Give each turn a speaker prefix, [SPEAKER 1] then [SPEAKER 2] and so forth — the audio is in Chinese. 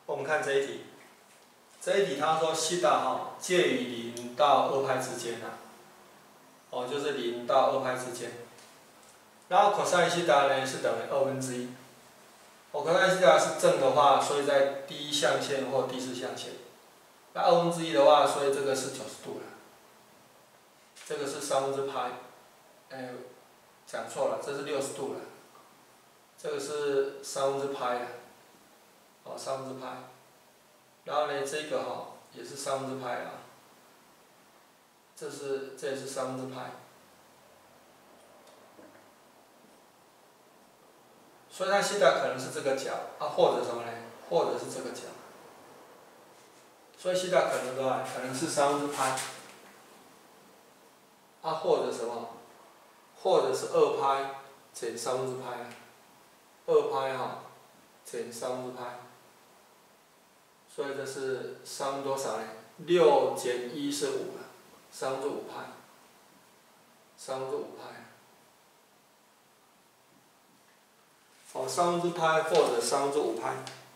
[SPEAKER 1] 我们看这一题，这一题他说西塔哈介于0到2派之间啊，就是0到2派之间。然后 cos 西塔呢是等于1/2。cos 西塔是正的话，所以在第一象限或第四象限。那1/2的话，所以这个是90度了。这个是派，讲错了，这是60度了。这个是派啊。派，然后呢，这个也是派啊，这也是派，所以它西塔可能是这个角啊，或者什么呢？或者是这个角，所以西塔可能的话，可能是派，啊，或者什么？或者是2派减派，2派减派。所以这是多少呢？6减1是5了，5派，5派。派或者5派。